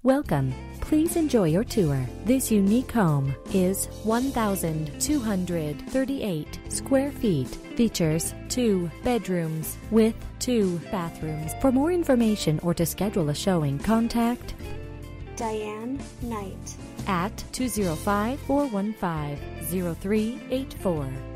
Welcome. Please enjoy your tour. This unique home is 1,238 square feet. Features 2 bedrooms with 2 bathrooms. For more information or to schedule a showing, contact Diane Knight at 205-415-0384.